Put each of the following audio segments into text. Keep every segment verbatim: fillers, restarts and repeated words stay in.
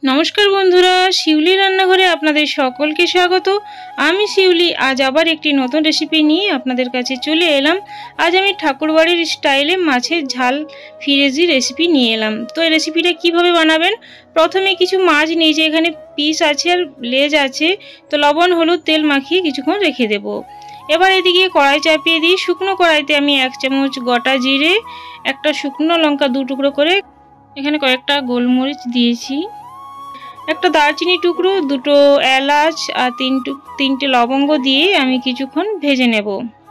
নমস্কার বন্ধুরা, শিউলি রান্নাঘরে আপনাদের সকলকে স্বাগত। আমি শিউলি আজ আবার একটি নতুন রেসিপি নিয়ে আপনাদের কাছে চলে এলাম। আজ আমি ঠাকুরবাড়ির স্টাইলে মাছের ঝাল ফিরেজি রেসিপি নিয়ে এলাম। তো এই রেসিপিটা কিভাবে বানাবেন, প্রথমে কিছু মাছ নিয়েছি, এখানে পিস আছে আর লেজ আছে। তো লবণ হলুদ তেল মাখিয়ে কিছুক্ষণ রেখে দেব। এবার এদিকে কড়াই চাপিয়ে দিই। শুকনো কড়াইতে আমি এক চামচ গোটা জিরে, একটা শুকনো লঙ্কা দু টুকরো করে, এখানে কয়েকটা গোলমরিচ দিয়েছি, একটা দারচিনি টুকরো, দুটো এলাচ আর তিন তিনটে লবঙ্গ দিয়ে আমি কিছুক্ষণ ভেজে নেব।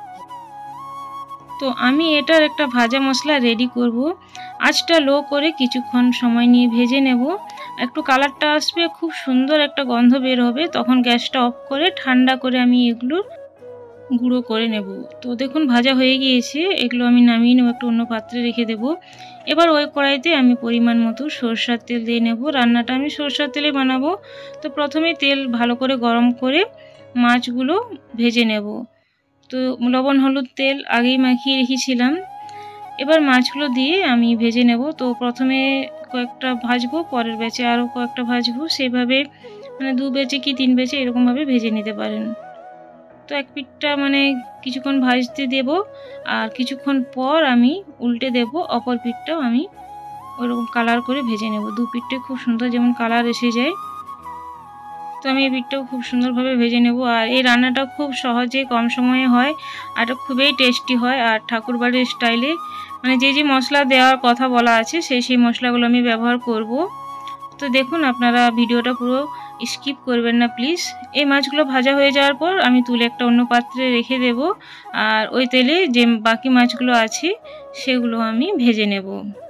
তো আমি এটার একটা ভাজা মশলা রেডি করব। আঁচটা লো করে কিছুক্ষণ সময় নিয়ে ভেজে নেব। একটু কালারটা আসবে, খুব সুন্দর একটা গন্ধ বের হবে, তখন গ্যাসটা অফ করে ঠান্ডা করে আমি এগুলো গুঁড়ো করে নেব। তো দেখুন ভাজা হয়ে গিয়েছে, এগুলো আমি নামিয়ে নেব, একটু অন্য পাত্রে রেখে দেব। এবার ওই কড়াইতে আমি পরিমাণ মতো সরষের তেল দিয়ে নেব। রান্নাটা আমি সরষের তেলে বানাবো। তো প্রথমে তেল ভালো করে গরম করে মাছগুলো ভেজে নেব। তো লবণ হলুদ তেল আগেই মাখিয়ে রেখেছিলাম, এবার মাছগুলো দিয়ে আমি ভেজে নেব। তো প্রথমে কয়েকটা ভাজবো, পরের ব্যাচে আরও কয়েকটা ভাজবো, সেভাবে মানে দু ব্যাচে কি তিন ব্যাচে এরকমভাবে ভেজে নিতে পারেন। তো এক পিঠটা মানে কিছুক্ষণ ভাজতে দেব, আর কিছুক্ষণ পর আমি উল্টে দেব, অপর পিঠটাও আমি ওরকম কালার করে ভেজে নেব। দু পিঠটা খুব সুন্দর যেমন কালার এসে যায়। তো আমি এই পিঠটাও খুব সুন্দরভাবে ভেজে নেব। আর এই রান্নাটা খুব সহজে কম সময়ে হয়, আর এটা খুবই টেস্টি হয়। আর ঠাকুরবাড়ির স্টাইলে মানে যে যে মশলা দেওয়ার কথা বলা আছে সেই সেই মশলাগুলো আমি ব্যবহার করব। তো দেখুন আপনারা ভিডিওটা পুরো স্কিপ করবেন না প্লিজ। এই মাছগুলো ভাজা হয়ে যাওয়ার পর আমি তুলে একটা অন্য পাত্রে রেখে দেব, আর ওই তেলে যে বাকি মাছগুলো আছে সেগুলো আমি ভেজে নেব।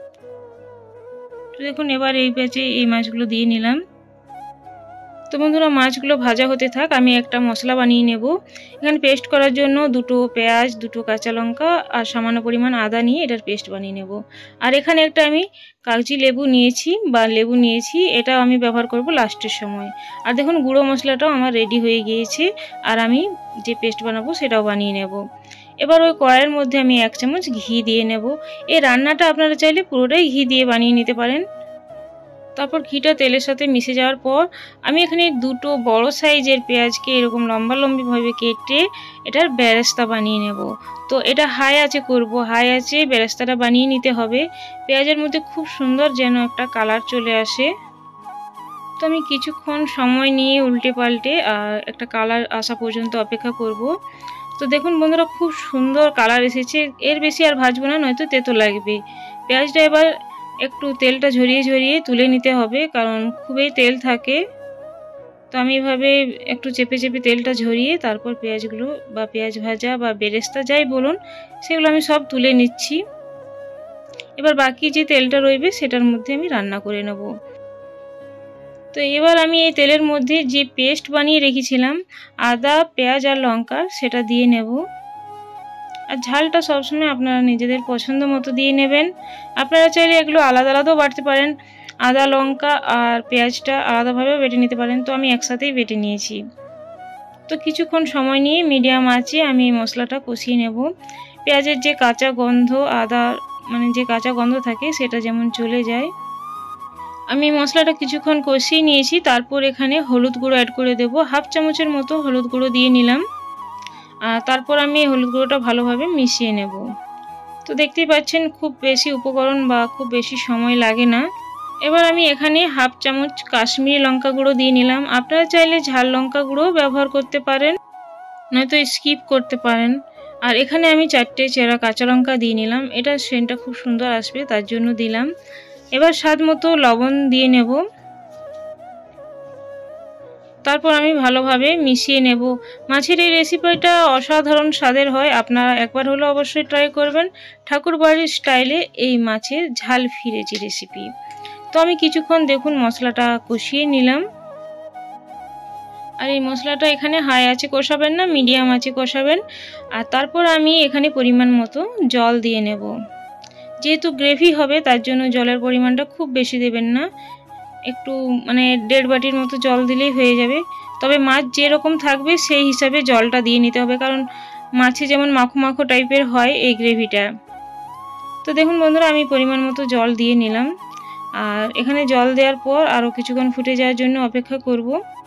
তো দেখুন এবার এই প্যাচে এই মাছগুলো দিয়ে নিলাম। তো বন্ধুরা মাছগুলো ভাজা হতে থাক, আমি একটা মশলা বানিয়ে নেব। এখানে পেস্ট করার জন্য দুটো পেঁয়াজ, দুটো কাঁচা লঙ্কা আর সামান্য পরিমাণ আদা নিয়ে এটার পেস্ট বানিয়ে নেব। আর এখানে একটা আমি কাগজি লেবু নিয়েছি বা লেবু নিয়েছি, এটা আমি ব্যবহার করব লাস্টের সময়। আর দেখুন গুঁড়ো মশলাটাও আমার রেডি হয়ে গিয়েছে, আর আমি যে পেস্ট বানাবো সেটাও বানিয়ে নেব। এবার ওই কড়াইয়ের মধ্যে আমি এক চামচ ঘি দিয়ে নেব। এই রান্নাটা আপনারা চাইলে পুরোটাই ঘি দিয়ে বানিয়ে নিতে পারেন। তারপর ঘিটা তেলের সাথে মিশে যাওয়ার পর আমি এখানে দুটো বড় সাইজের পেঁয়াজকে এরকম লম্বা লম্বিভাবে কেটে এটার বেরেস্তা বানিয়ে নেব। তো এটা হাই আঁচে করব, হাই আঁচে বেরেস্তাটা বানিয়ে নিতে হবে। পেঁয়াজের মধ্যে খুব সুন্দর যেন একটা কালার চলে আসে। তো আমি কিছুক্ষণ সময় নিয়ে উল্টে পাল্টে আর একটা কালার আসা পর্যন্ত অপেক্ষা করব। তো দেখুন বন্ধুরা খুব সুন্দর কালার এসেছে, এর বেশি আর ভাজবো না, নয়তো তেতো লাগবে। পেঁয়াজটা এবার একটু তেলটা ঝরিয়ে ঝরিয়ে তুলে নিতে হবে, কারণ খুবই তেল থাকে। তো আমি এভাবে একটু চেপে চেপে তেলটা ঝরিয়ে তারপর পেঁয়াজগুলো বা পেঁয়াজ ভাজা বা বেরেস্তা যাই বলুন সেগুলো আমি সব তুলে নিচ্ছি। এবার বাকি যে তেলটা রইবে সেটার মধ্যে আমি রান্না করে নেব। তো এবার আমি এই তেলের মধ্যে যে পেস্ট বানিয়ে রেখেছিলাম আদা পেঁয়াজ আর লঙ্কা সেটা দিয়ে নেব। আর ঝালটা সবসময় আপনারা নিজেদের পছন্দ মতো দিয়ে নেবেন। আপনারা চাইলে এগুলো আলাদা আলাদাও বাটতে পারেন, আদা লঙ্কা আর পেঁয়াজটা আলাদাভাবেও বেটে নিতে পারেন। তো আমি একসাথেই বেটে নিয়েছি। তো কিছুক্ষণ সময় নিয়ে মিডিয়াম আঁচে আমি মশলাটা কষিয়ে নেব। পেঁয়াজের যে কাঁচা গন্ধ, আদা মানে যে কাঁচা গন্ধ থাকে সেটা যেমন চলে যায়। আমি মশলাটা কিছুক্ষণ কষিয়ে নিয়েছি, তারপর এখানে হলুদ গুঁড়ো অ্যাড করে দেব। হাফ চামচের মতো হলুদ গুঁড়ো দিয়ে নিলাম, আর তারপর আমি হলুদ গুঁড়োটা ভালোভাবে মিশিয়ে নেব। তো দেখতেই পাচ্ছেন খুব বেশি উপকরণ বা খুব বেশি সময় লাগে না। এবার আমি এখানে হাফ চামচ কাশ্মীরি লঙ্কা গুঁড়ো দিয়ে নিলাম। আপনারা চাইলে ঝাল লঙ্কা গুঁড়ো ব্যবহার করতে পারেন, নয়তো স্কিপ করতে পারেন। আর এখানে আমি চারটে চেরা কাঁচা লঙ্কা দিয়ে নিলাম, এটা সেন্টটা খুব সুন্দর আসবে তার জন্য দিলাম। এবার স্বাদ মতো লবণ দিয়ে নেব, তারপর আমি ভালোভাবে মিশিয়ে নেব। মাছের এই রেসিপিটা অসাধারণ স্বাদের হয়, আপনারা একবার হলে অবশ্যই ট্রাই করবেন। ঠাকুরবাড়ির স্টাইলে এই মাছের ঝাল ফিরেজি রেসিপি। তো আমি কিছুক্ষণ দেখুন মশলাটা কষিয়ে নিলাম। আর এই মশলাটা এখানে হাই আঁচে কষাবেন না, মিডিয়াম আঁচে কষাবেন। আর তারপর আমি এখানে পরিমাণ মতো জল দিয়ে নেব। যেহেতু গ্রেভি হবে তার জন্য জলের পরিমাণটা খুব বেশি দেবেন না, একটু মানে দেড় বাটির মতো জল দিলেই হয়ে যাবে। তবে মাছ যেরকম থাকবে সেই হিসাবে জলটা দিয়ে নিতে হবে, কারণ মাছে যেমন মাখো মাখো টাইপের হয় এই গ্রেভিটা। তো দেখুন বন্ধুরা আমি পরিমাণ মতো জল দিয়ে নিলাম। আর এখানে জল দেওয়ার পর আরও কিছুক্ষণ ফুটে যাওয়ার জন্য অপেক্ষা করব।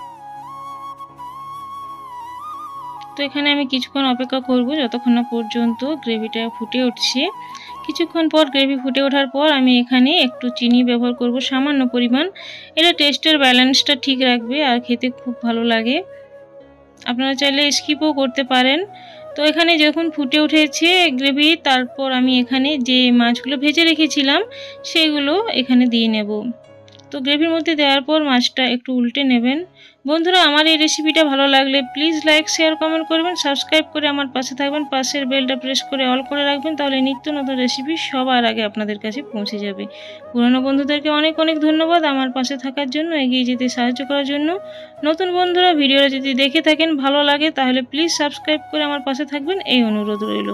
তো এখানে আমি কিছুক্ষণ অপেক্ষা করব যতক্ষণ না পর্যন্ত গ্রেভিটা ফুটে উঠছে। কিছুক্ষণ পর গ্রেভি ফুটে ওঠার পর আমি এখানে একটু চিনি ব্যবহার করব, সামান্য পরিমাণ। এটা টেস্টের ব্যালেন্সটা ঠিক রাখবে আর খেতে খুব ভালো লাগে। আপনারা চাইলে স্কিপও করতে পারেন। তো এখানে যখন ফুটে উঠেছে গ্রেভি, তারপর আমি এখানে যে মাছগুলো ভেজে রেখেছিলাম সেগুলো এখানে দিয়ে নেব। তো গ্রেভির মধ্যে দেওয়ার পর মাছটা একটু উল্টে নেবেন। বন্ধুরা, আমার এই রেসিপিটা ভালো লাগলে প্লিজ লাইক শেয়ার কমেন্ট করবেন, সাবস্ক্রাইব করে আমার পাশে থাকবেন, পাশের বেলটা প্রেস করে অল করে রাখবেন, তাহলে নিত্য নতুন রেসিপি সবার আগে আপনাদের কাছে পৌঁছে যাবে। পুরনো বন্ধুদেরকে অনেক অনেক ধন্যবাদ আমার পাশে থাকার জন্য, এগিয়ে যেতে সাহায্য করার জন্য। নতুন বন্ধুরা ভিডিওটা যদি দেখে থাকেন ভালো লাগে তাহলে প্লিজ সাবস্ক্রাইব করে আমার পাশে থাকবেন, এই অনুরোধ রইল।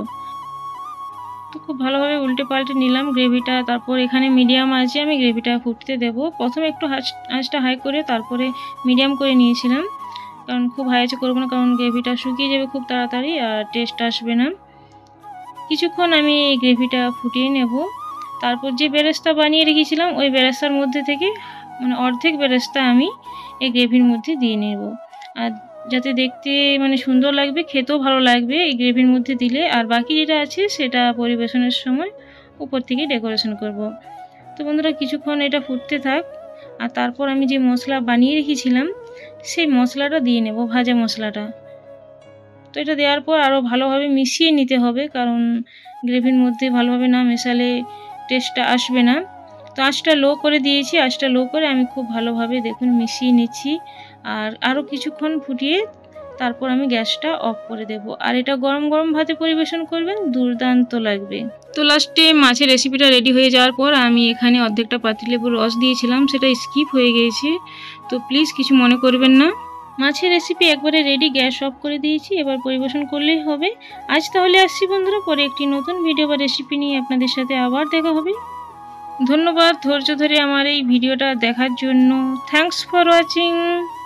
তো খুব ভালোভাবে উল্টে পাল্টে নিলাম গ্রেভিটা। তারপর এখানে মিডিয়াম আঁচে আমি গ্রেভিটা ফুটতে দেব। প্রথমে একটু আঁচটা হাই করে তারপরে মিডিয়াম করে নিয়েছিলাম, কারণ খুব হাই আঁচে করবো না, কারণ গ্রেভিটা শুকিয়ে যাবে খুব তাড়াতাড়ি আর টেস্ট আসবে না। কিছুক্ষণ আমি এই গ্রেভিটা ফুটিয়ে নেব। তারপর যে বেরেস্তা বানিয়ে রেখেছিলাম ওই বেরেস্তার মধ্যে থেকে মানে অর্ধেক বেরেস্তা আমি এই গ্রেভির মধ্যে দিয়ে নেব, আর যাতে দেখতে মানে সুন্দর লাগবে, খেতেও ভালো লাগবে এই গ্রেভির মধ্যে দিলে। আর বাকি যেটা আছে সেটা পরিবেশনের সময় উপর থেকে ডেকোরেশন করব। তো বন্ধুরা, কিছুক্ষণ এটা ফুটতে থাক। আর তারপর আমি যে মশলা বানিয়ে রেখেছিলাম সেই মশলাটা দিয়ে নেব, ভাজা মশলাটা। তো এটা দেওয়ার পর আরও ভালোভাবে মিশিয়ে নিতে হবে, কারণ গ্রেভির মধ্যে ভালোভাবে না মেশালে টেস্টটা আসবে না। তো আঁচটা লো করে দিয়েছি, আঁচটা লো করে আমি খুব ভালোভাবে দেখুন মিশিয়ে নিচ্ছি। আর আরও কিছুক্ষণ ফুটিয়ে তারপর আমি গ্যাসটা অফ করে দেব। আর এটা গরম গরম ভাতে পরিবেশন করবেন, দুর্দান্ত লাগবে। তো লাস্টে মাছের রেসিপিটা রেডি হয়ে যাওয়ার পর আমি এখানে অর্ধেকটা পাতিলেবুর রস দিয়েছিলাম, সেটা স্কিপ হয়ে গিয়েছে, তো প্লিজ কিছু মনে করবেন না। মাছের রেসিপি একবারে রেডি, গ্যাস অফ করে দিয়েছি, এবার পরিবেশন করলেই হবে। আজ তাহলে আসছি বন্ধুরা, পরে একটি নতুন ভিডিও বা রেসিপি নিয়ে আপনাদের সাথে আবার দেখা হবে। ধন্যবাদ ধৈর্য ধরে আমার এই ভিডিওটা দেখার জন্য। Thanks for watching.